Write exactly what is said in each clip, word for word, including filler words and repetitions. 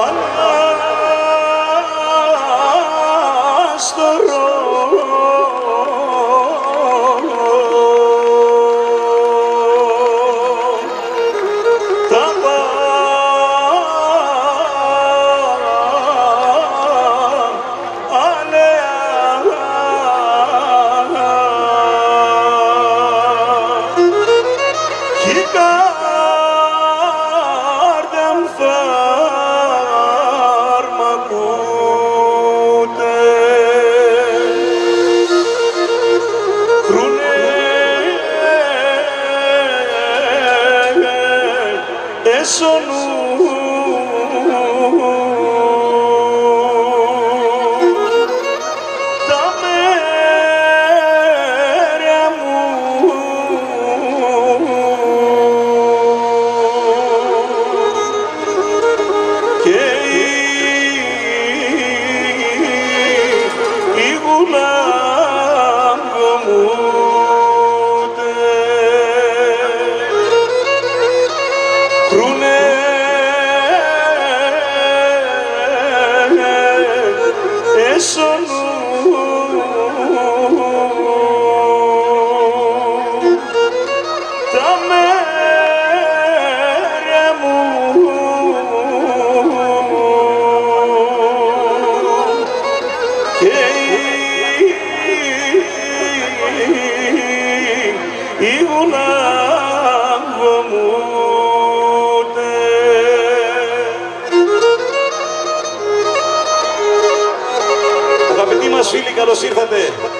Φίλοι, καλώς ήρθατε.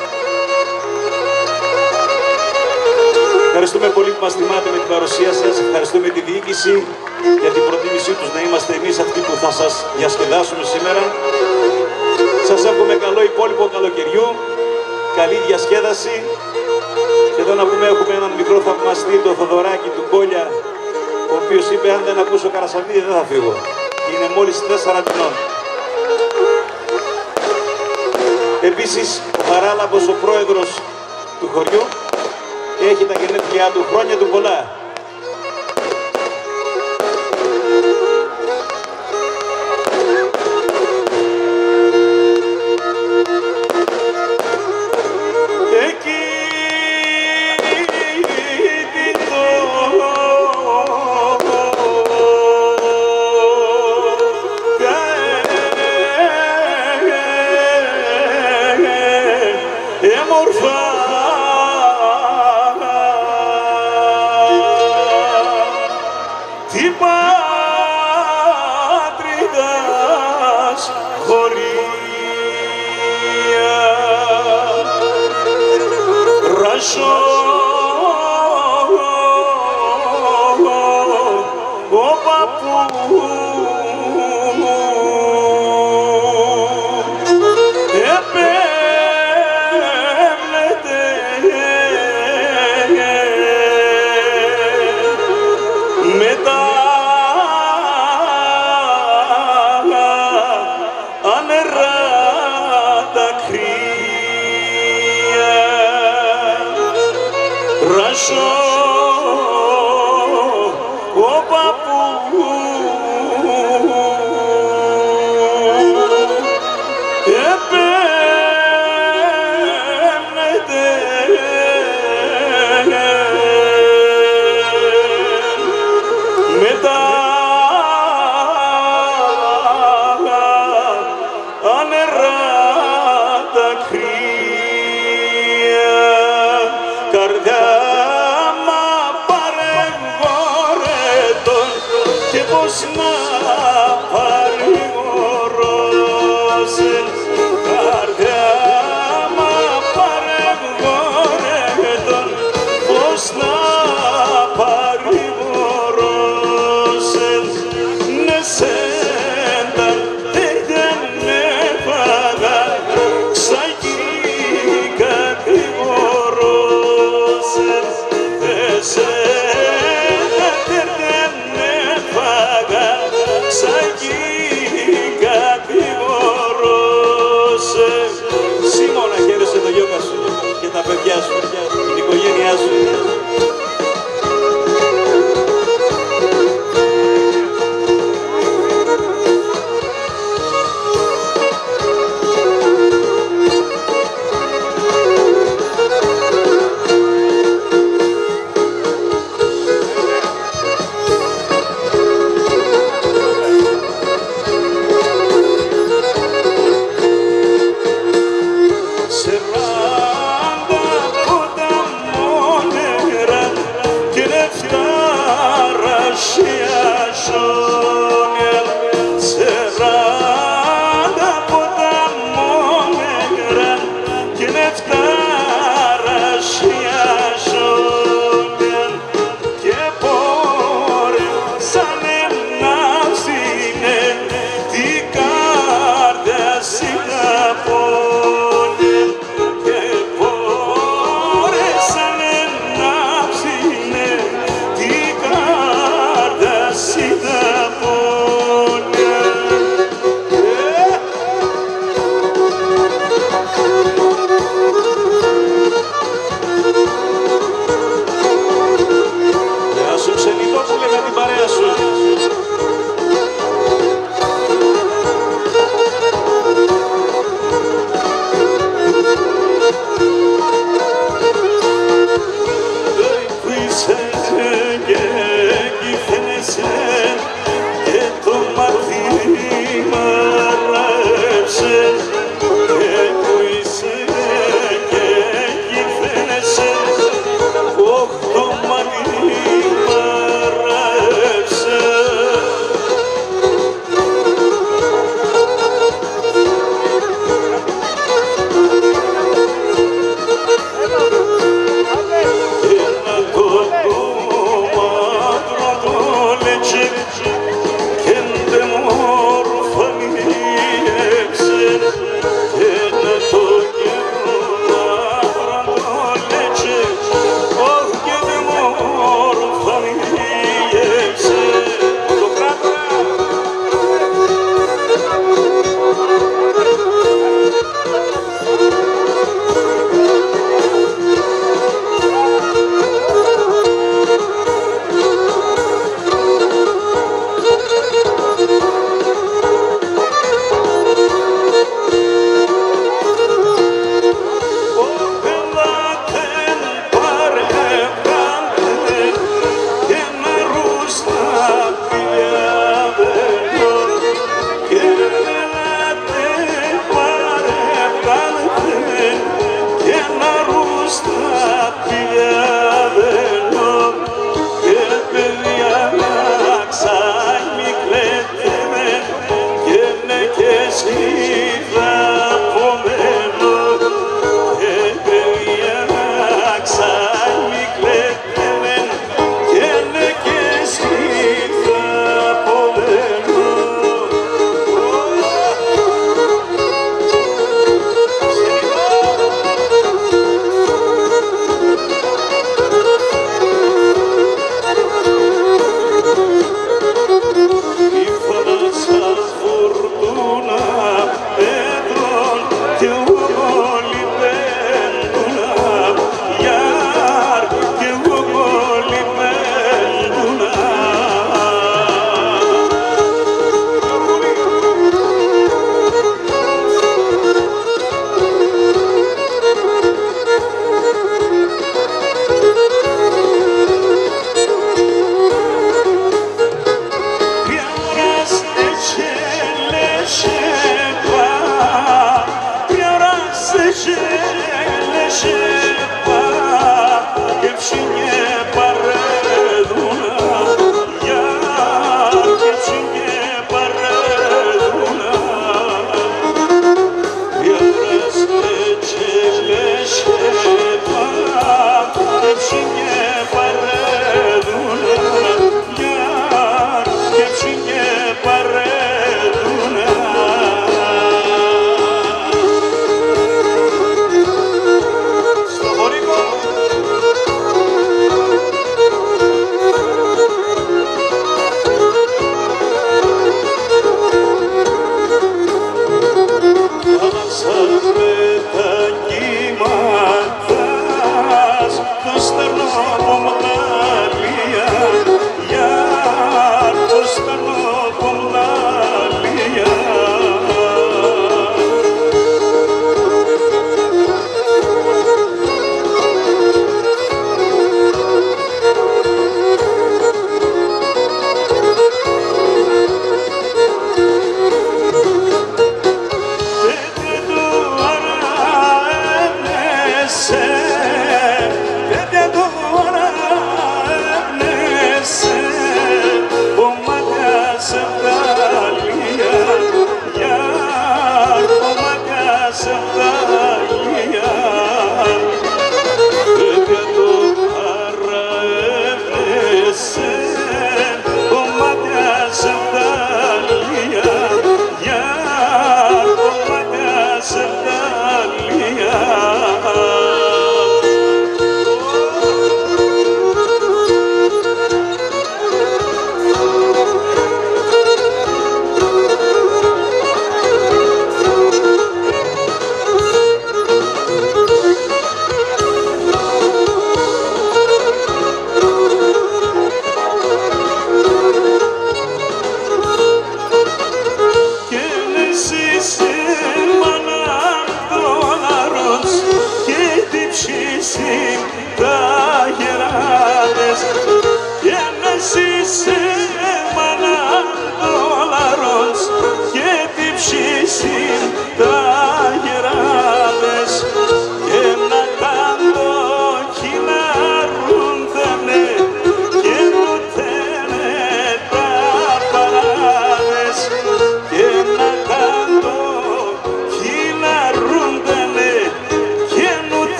Ευχαριστούμε πολύ που μας τιμάτε με την παρουσία σας. Ευχαριστούμε τη διοίκηση για την προτίμησή τους να είμαστε εμείς αυτοί που θα σας διασκεδάσουμε σήμερα. Σας εύχομαι καλό υπόλοιπο καλοκαιριού, καλή διασκέδαση. Και εδώ να πούμε, έχουμε έναν μικρό θαυμαστή, το Θοδωράκι του Κόλια, ο οποίος είπε αν δεν ακούσω Καρασαβίδη δεν θα φύγω. Είναι μόλις τέσσερα μηνών. Επίσης, ο Χαράλαμπος, ο πρόεδρος του χωριού, έχει τα γενέθλιά του, χρόνια του πολλά.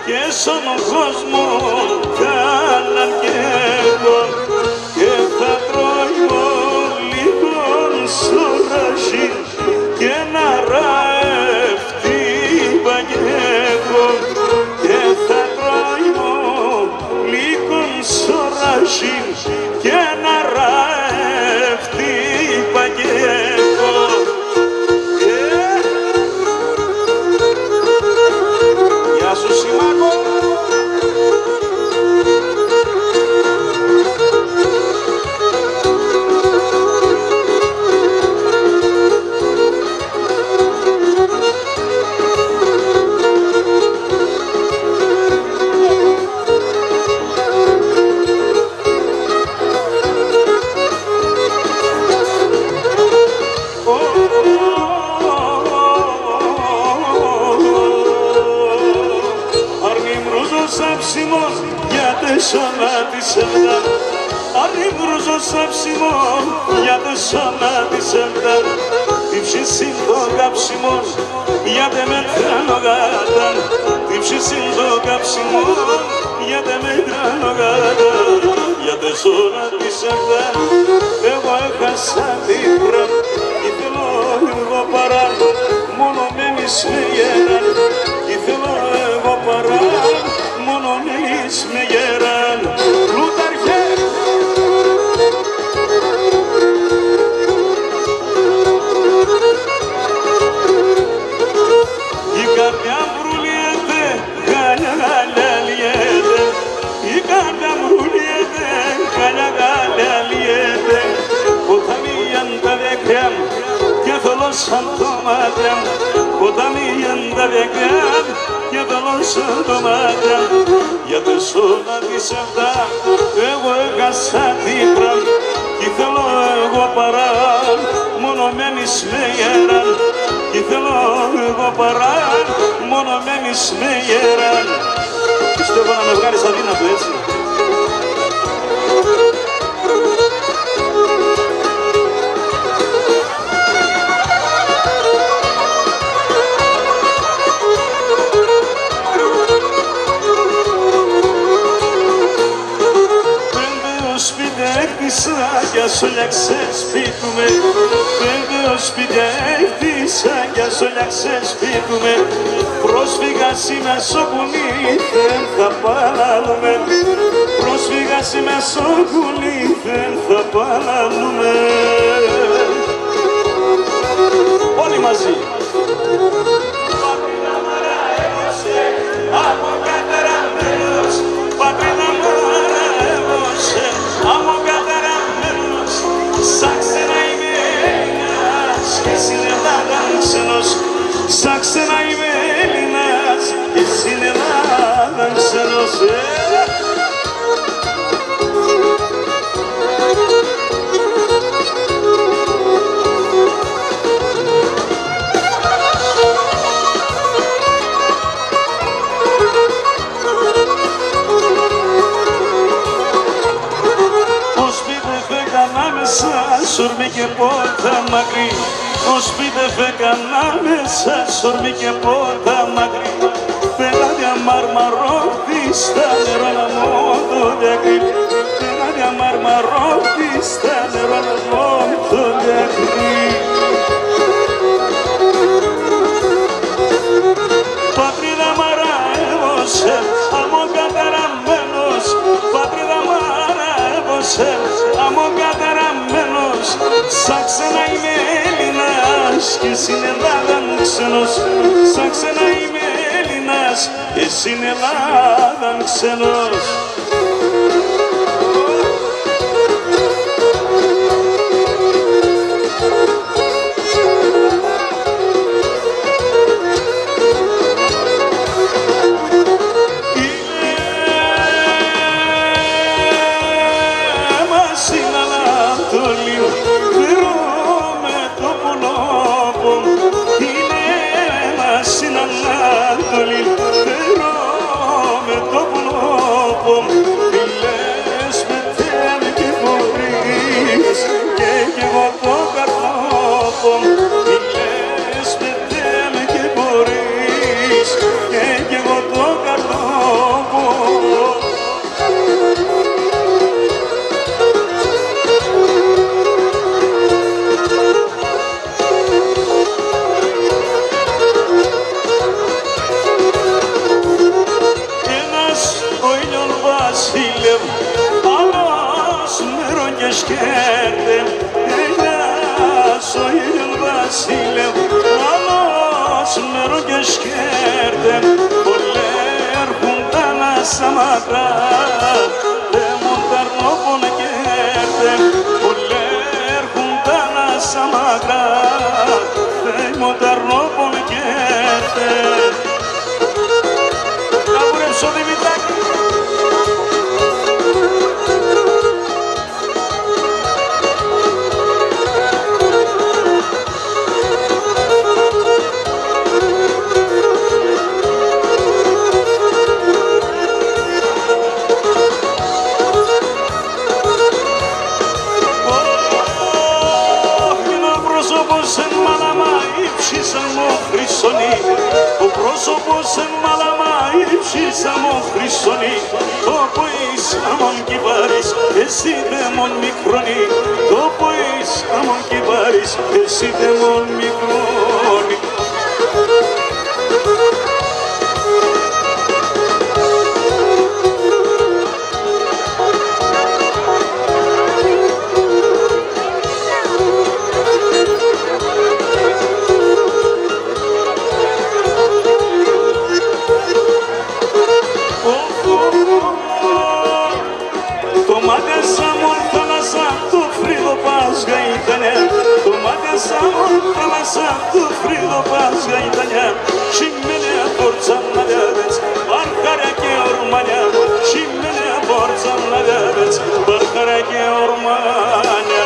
και στον κόσμο κάναν και εγώ και θα τρώω λίγον σωραζί και να ραευτεί παγιέγω και θα τρώω λίγον σωραζί και να ραευτεί παγιέγω. Γεια σου Σιμάκο. Σώνα της εβδά, αρρύβρουζο σαψιμό για το σώνα της εβδά, τύψη το καψιμό για τε μέτρανο γάτα, τύψη το καψιμό για τε μέτρανο γάτα, για το σώνα της εβδά, εγώ έχασα την πραν, ήθελω εγώ παρά, μόνο μένεις με γέραν, ήθελω εγώ παρά, μόνο μένεις με γέραν. Πλούταρχε! Η καρδιά βρουλιέται, γάλια γάλια λιέται, η καρδιά βρουλιέται, γάλια γάλια λιέται, ποταμίαν τα δεκριά και θολώσαν το μάτια, ποταμίαν τα δεκριά και θολώσαν το μάτια, για το σώμα της εβδά εγώ έχασα την πραν κι θέλω εγώ παρά, μόνο μένεις με γέραν, κι θέλω εγώ παρά, μόνο μένεις με γέραν. Πιστεύω να με βγάλεις αδύνατο έτσι. Κι ας όλιαξε σπίτι με, πέντε ως σπίτια έκτισα κι ας όλιαξε σπίτι με, πρόσφυγας είμαι σοκουνή, δεν θα παραλούμε, πρόσφυγας είμαι σοκουνή, δεν θα παραλούμε. Όλοι μαζί. Πατρίδα μάρα έβωσε, από καταραμένος, πατρίδα μάρα έβωσε, από καταραμένος, σαν ξένα είμαι Έλληνας και στην Ελλάδα ξένος, σαν ξένα είμαι Έλληνας και στην Ελλάδα ξένος. Σορμί και πόρτα μακρύ, ως σπίτι φέκανα μέσα, σορμί και πόρτα μακρύ, πελάδια μαρμαρότη στα νερό να μου το διακρύ, πελάδια μαρμαρότη στα νερό να μου το διακρύ. Πατρίδα μάρα έβωσε, αμώ καταραμένος, πατρίδα μάρα έβωσε, αμώ καταραμένος, σαν ξένα είμαι Έλληνας και στην Ελλάδα ξένος, σαν ξένα είμαι Έλληνας και στην Ελλάδα ξένος. Μιλές με τέμ και μπορείς και κι εγώ το καρδό σκέρτε ένας ο Βασίλευ άλλος νερό και σκέρτε πολέρχουν τα λάσα μακρά δε μονταρνόπον κέρτε πολέρχουν τα λάσα μακρά δε μονταρνόπον κέρτε. Να βουρέψω Δημητράκη. Ο πρόσωπος εν μαλαμά ύψισα μου χρυσονή το που είσαι αμον κυπάρεις εσύ δαίμον μικρονή το που είσαι αμον κυπάρεις εσύ δαίμον μικρονή. Θάλασσα του φρύδο πάσγα ήτανιά Σιμένεα πόρτσα μαλλιάδες Παρχαριά και ορμάνια Σιμένεα πόρτσα μαλλιάδες Παρχαριά και ορμάνια.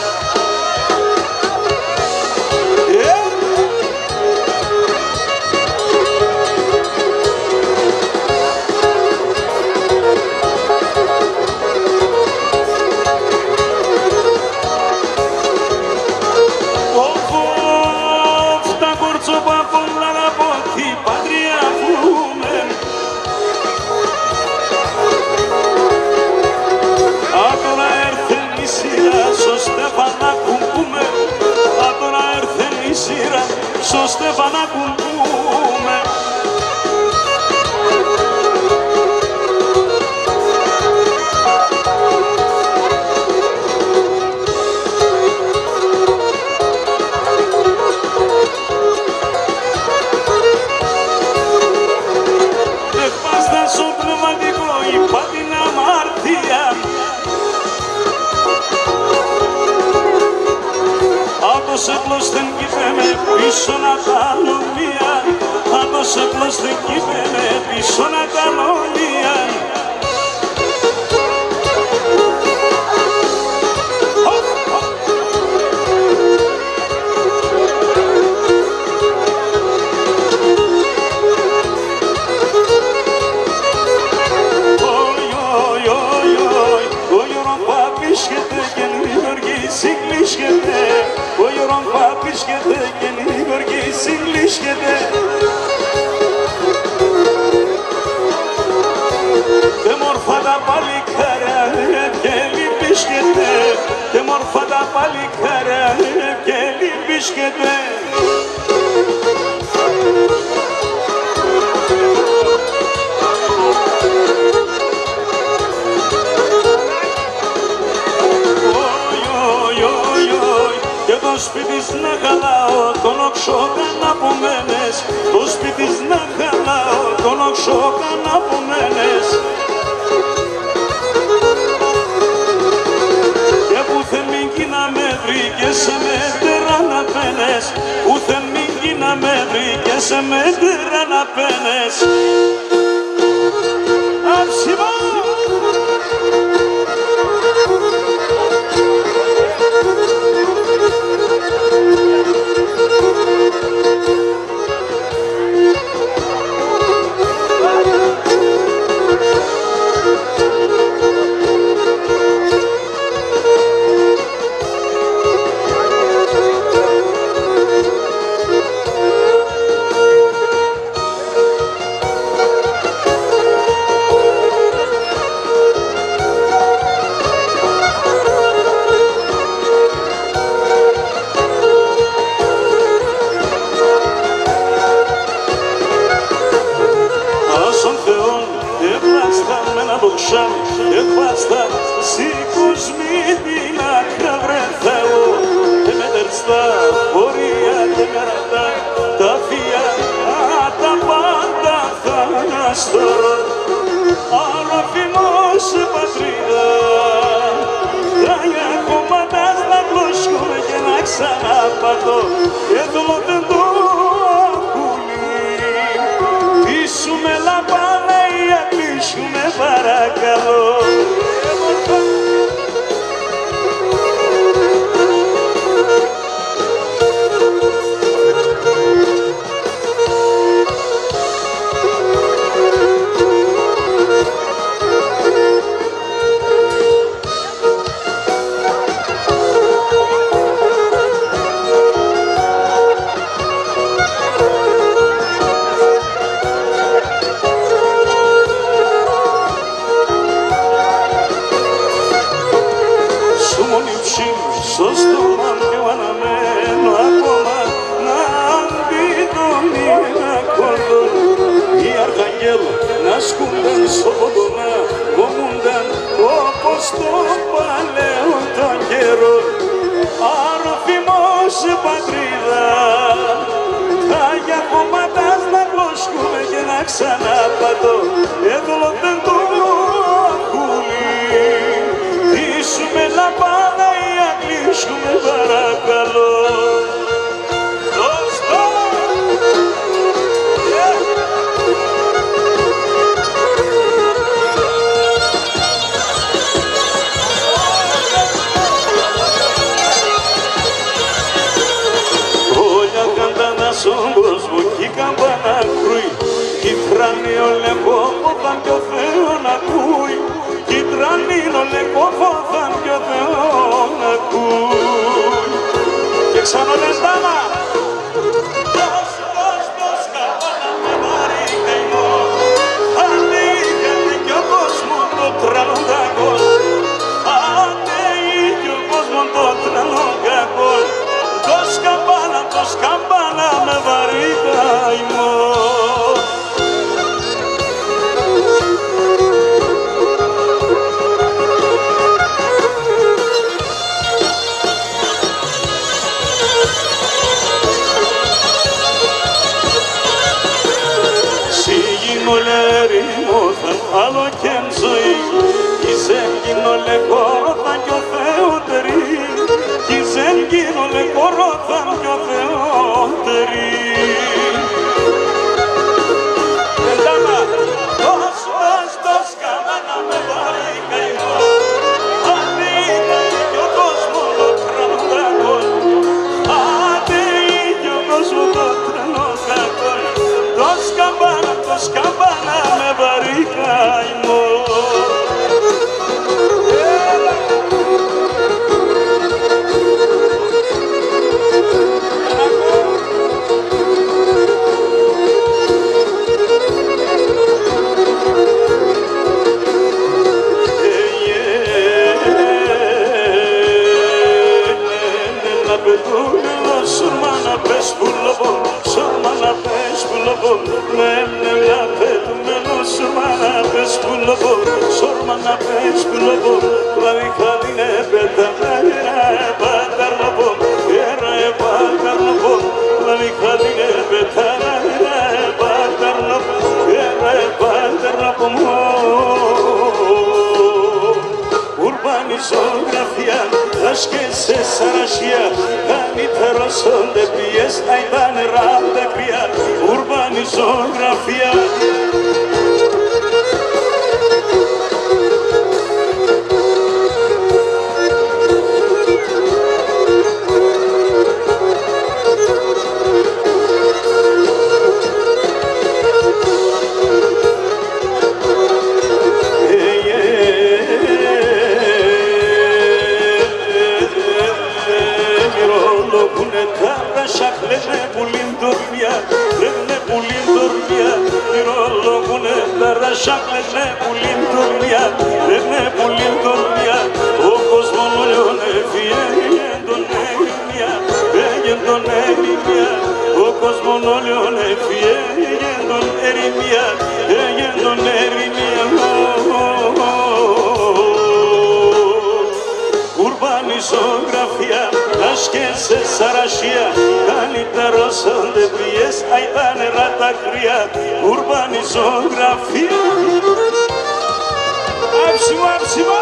Στο Στεφανάκου μπούμε. Δεν πας στο πνευματικό είπα την αμαρτία Άτος έπλος δεν κυπέμε πίσω να κάνω μία Άτος έπλος δεν κυπέμε πίσω να κάνω μία. Ο Ιωρών παπίσκεται και νύγοργη συγκλίσκεται. Τε μόρφα τα παλικάρια και λυπίσκεται. Τε μόρφα τα παλικάρια και λυπίσκεται. Το σπίτις να χαλάω, τον οξόκαν απομένες. Το σπίτις να χαλάω, τον οξόκαν απομένες. Και πουθεν μην γίνα με βρήκες σε μέτερα να πένες. Πουθεν μην γίνα με βρήκες σε μέτερα να πένες. Αψιμά! Μπουξάν Εφάστα σήκουσμη την άκρα βρε Θεό Εμέτερστα πορεία και καρατά τα φία τα πάντα θα αναστορώ άλλο φημός πατρίδα τα γιακομάτας να πλωσκούμε και να ξαναπατώ και δολοτεν το κουλί πείσουμε λαμπάνα ή ακλείσουμε παρακαλώ. Στο στόμα πιο αναμένο ακόμα να μπει τον ήρακοντον οι αρχαγγέλοι να σκούνταν στο ποντονά κομμούνταν όπως το παλαιό των καιρών αρροφημός πατρίδα τα για κομματάς να πλωσκούμε και να ξαναπατώ έδωλοτεν το κουλί πείσουμε λαμπάνα ή ακλείσουμε παρακαλώ. Δώστο! Όλια καντάνα στον κόσμο κι η καμπάνα κρούει κι τράνει ο λεκό όταν κι ο Θεό να ακούει κι τράνει ο λεκό όταν κι ο Θεό να ακούει και ξαναλες δάμα δώσ' δώσ' δώσ' καμπάνα με βάρη καημό άντε είχατε κι ο κόσμο το τρανό κακό άντε είχε ο κόσμο το τρανό κακό δώσ' καμπάνα, δώσ' καμπάνα με βάρη καημό. Άλλο και ζωή κι ζέγγινο λεκόταν κι ο Θεότερη κι ζέγγινο λεκόταν κι ο Θεότερη. Εντάμα, δώσ' δώσ' δώσ' καμάνα με βάρη καημό άντε ήταν κι ο κόσμο το τρανό κακό άντε είχε ο κόσμο το τρανό κακό δώσ' καμπάνα, δώσ' καμπάνα με βαρύ καημό. Σορμά να πες που λοβώ, σορμά να πες που λοβώ, με μελά πετουμένο, σορμά να πες που λοβώ, σορμά να πες που λοβώ, λαβή χαδίνε πεταμένα, πατάρ λοβώ, έρα πατάρ λοβώ, λαβή χαδίνε πεταμένα, πατάρ λοβώ, έρα πατάρ λοβώ. Ουρμπανιζογραφία, ασκέσε σαρασία, καλύτερος όντε πιες, να ήταν ράντε πια. Ουρμπανιζογραφία. Λένε πουλήν τουρνιά, λένε πουλήν τουρνιά, μυρολογούνε τα ρασάκ, λένε πουλήν τουρνιά, λένε πουλήν τουρνιά, ο κόσμος όλων έφυγε τον ερημιά, έγινε τον ερημιά, ο κόσμος όλων έφυγε τον ερημιά, έγινε τον ερημιά. και σε σαρασία, καλύτερος αν δεν πιες, αϊ τα νερά τα κρύα, ουρμπανιζογραφία. Άψιμα, άψιμα!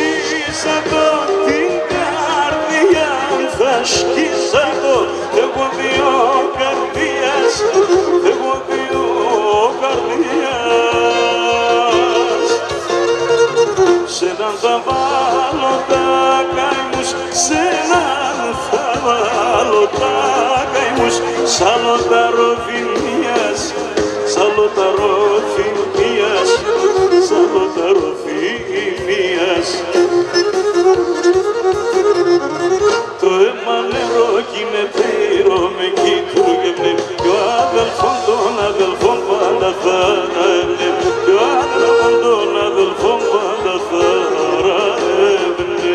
σκίσα το την καρδιά, θα σκίσα το. Έχω δύο καρδίας, έχω δύο καρδίας. Σ' έναν θα βάλω τα καημούς, σ' έναν θα βάλω τα καημούς. Σ' άλλο τα ροφημίας, σ' άλλο τα ροφημίας, σ' άλλο τα ροφημίας. Το αίμα νερό κι είναι πύρο, με κοίτουργευε κι ο αδελφόν των αδελφών πάντα θα ραεύνε, κι ο αδελφόν των αδελφών πάντα θα ραεύνε.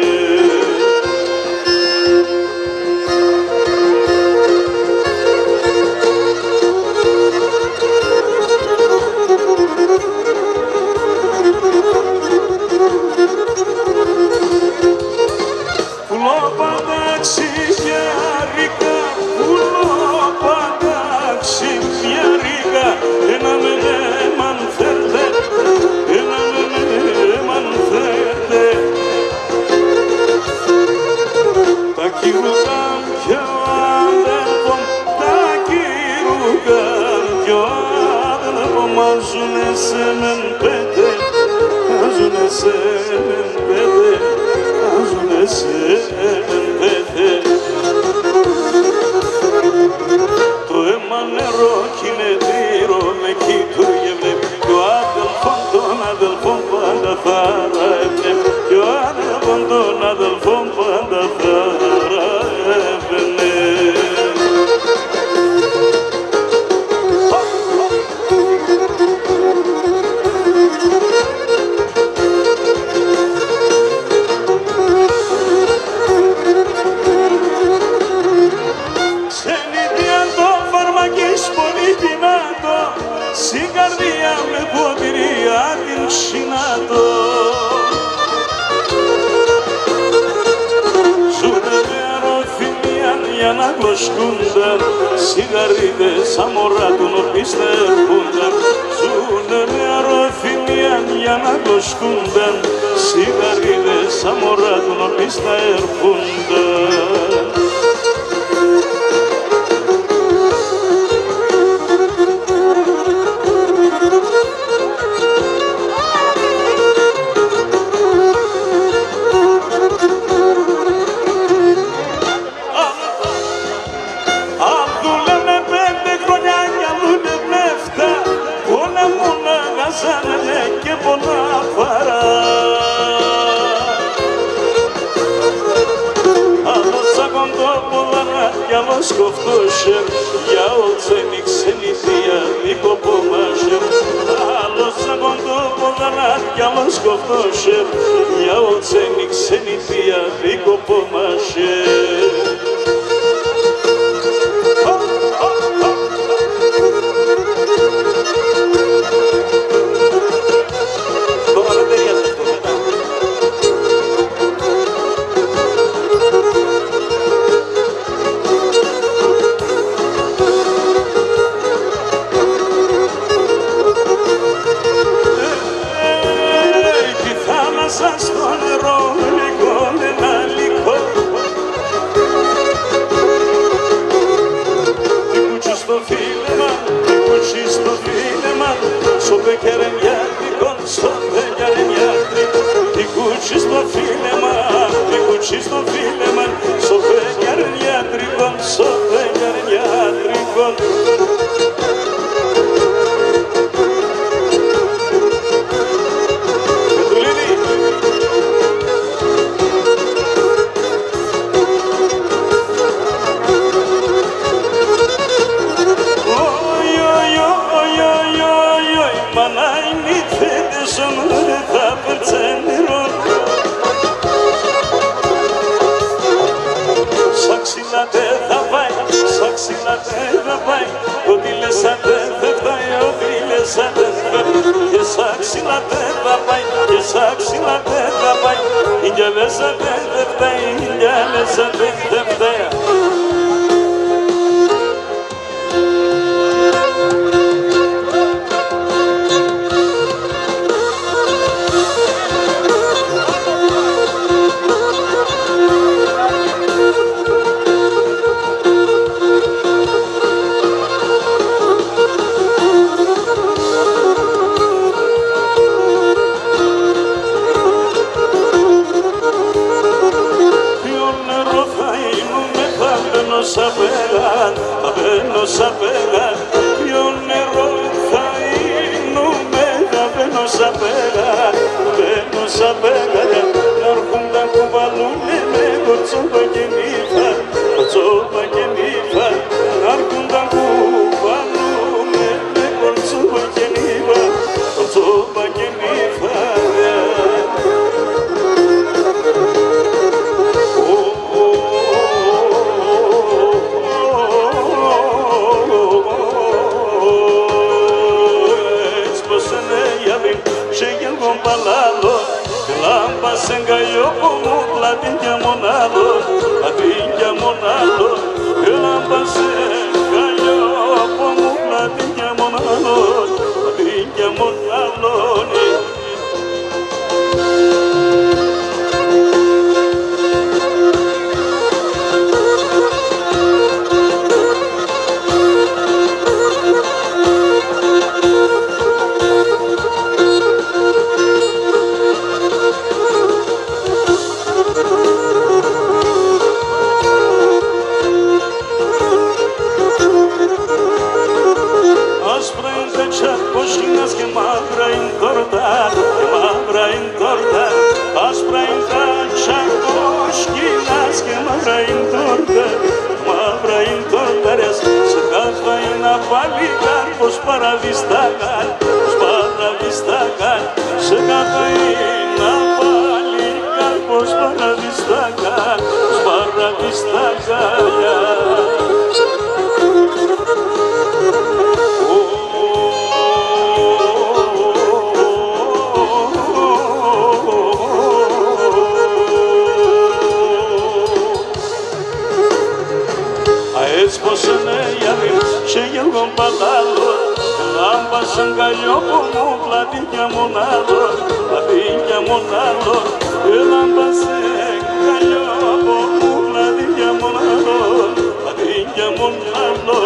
Άζουνε σε μεν πέντε, άζουνε σε μεν πέντε, άζουνε σε μεν πέντε. Το αίμα νερό κι είναι δίρο, με κοίτουργευε κι ο αδελφόν των αδελφών πάντα θα ραεύνε, κι ο αδελφόν των αδελφών πάντα θα ραεύνε. Στην καρδιά με ποτηρία την ξυνάτω. Ζουνε με αρωθυμία για να γλωσκούνταν, σιγαρίδες σαν μωρά του νοπείς θα ερχούνταν. Ζουνε με αρωθυμία για να γλωσκούνταν, σιγαρίδες σαν μωρά του νοπείς θα ερχούνταν. Και πολλά παρά. Άλλος αγοντόπουλα κι άλλος κοφτούσερ, για ολτσένη ξένη θεία δίκο πομάσερ. Άλλος αγοντόπουλα κι άλλος κοφτούσερ, για ολτσένη ξένη θεία δίκο πομάσερ. Στο νερό λίγο ένα λυκό, τι κουτσί στο φίλεμα, τι κουτσί στο φίλεμα, σοπε κερενιάτικον, σοπε κερενιάτικον. Τι κουτσί στο φίλεμα, τι κουτσί στο φίλεμα, σοπε κερενιάτικον, σοπε κερενιάτικον. Ό,τι λες αν δεν θα φτάει, ό,τι λες αν δεν θα φτάει. Και σαν ξύλα δεν θα πάει, και σαν ξύλα δεν θα πάει. Οι γυαλές αν δεν θα φτάει, οι γυαλές αν δεν θα φτάει. σαν πέρα, ποιο νερό θα είνουμε, θα μπαίνω σαν πέρα, μπαίνω σαν πέρα, να έρχουν τα κουβαλούνε με κοτσόπα και νύφα, κοτσόπα και νύφα, να έρχουν τα κουβαλούνε με κοτσόπα και νύφα, κοτσόπα και νύφα. Παλάλο, λάμπας εγκαλιό μου, πλατίνια μονάλο, πλατίνια μονάλο, λάμπας εγκαλιό μου, πλατίνια μονάλο, πλατίνια μονάλο. Πως παραβιστάκαν, πως παραβιστάκαν, σε καθαεί να πάλι πως παραβιστάκαν, πως παραβιστάκαν. Αέτς πως είναι γιαδί, σε γελγόν παλάλο, λάμπας αγκαλιό μου, πλατίνια μονάλο, πλατίνια μονάλο, λάμπας αγκαλιό μου, πλατίνια μονάλο, πλατίνια μονάλο.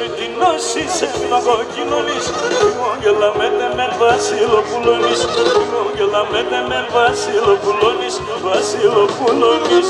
τεινώσεις έμεινα κοκκινώνεις Μόγγελα μέτε με βασιλοπουλώνεις Μόγγελα μέτε με βασιλοπουλώνεις Βασιλοπουλώνεις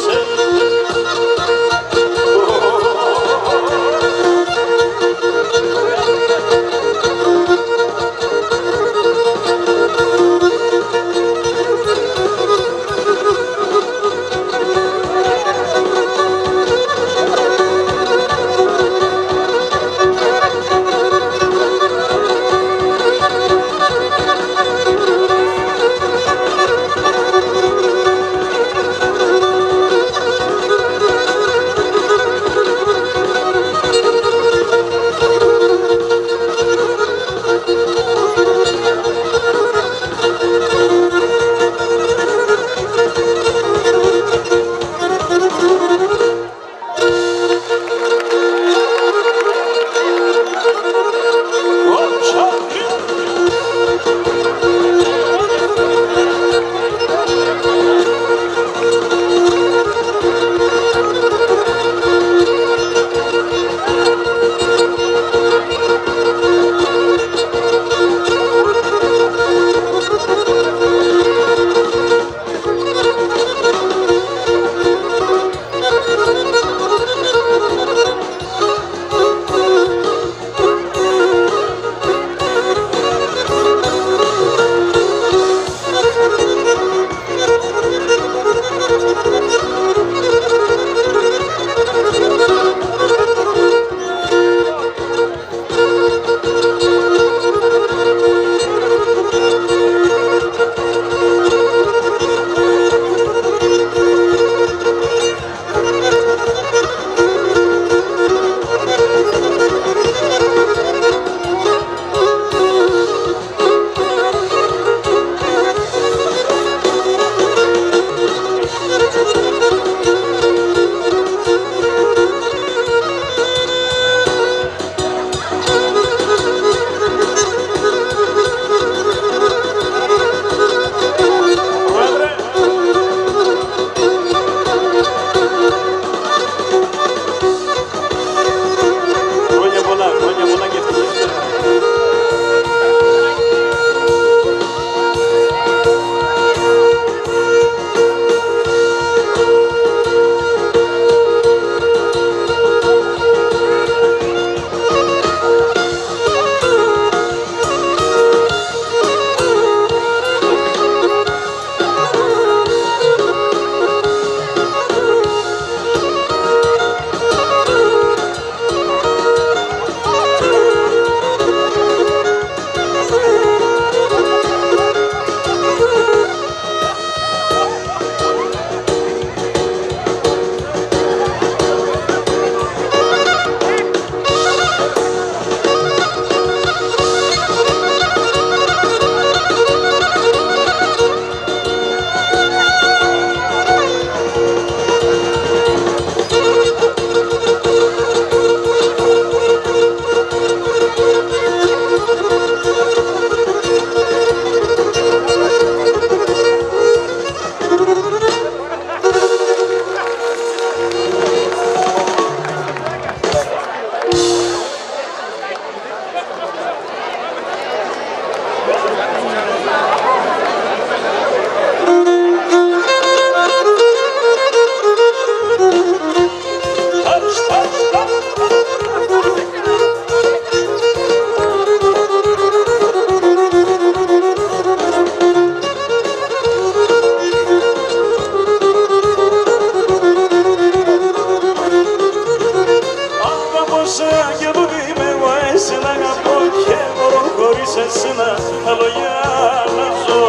εσένα άλλο για να ζω.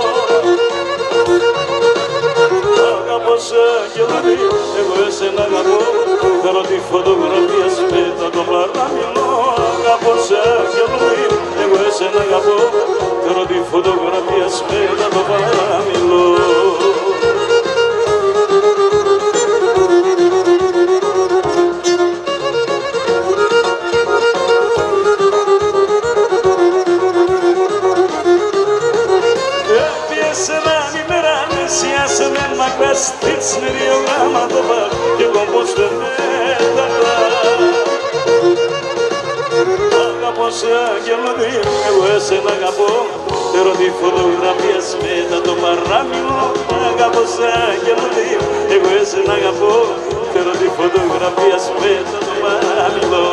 Αγαπώ σαν και δηλαδή, εγώ εσένα αγαπώ. Θέλω τη φωτογραφία σπίτα το παραμιλώ. Αγαπώ σαν και δηλαδή, εγώ εσένα αγαπώ. Θέλω τη φωτογραφία σπίτα το παραμιλώ. Στից με δύο γράμμα το πάρ' και εγώ πως δεν έταγα. πως αγγελωδί, εγώ εσένα αγαπώ. Θέλω τη φωτογραφία μετά το παράμιλο. Αγαπώ σαν αγγελωδί, εγώ εσένα αγαπώ. Θέλω τη φωτογραφία μετά το παράμιλο.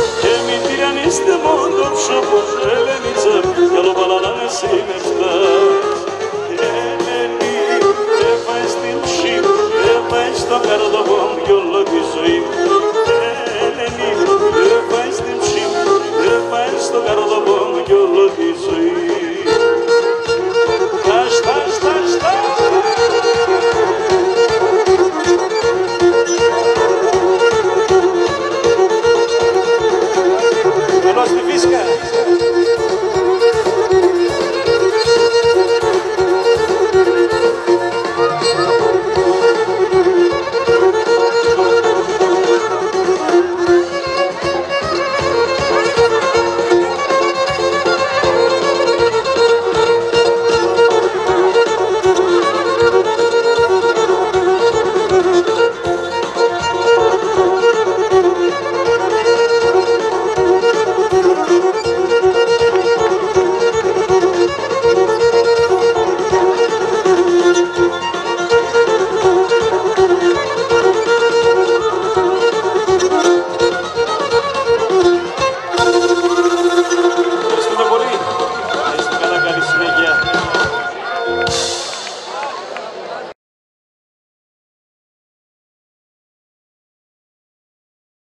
Este mondo, psho, po, želenice, jelo balala ne si ne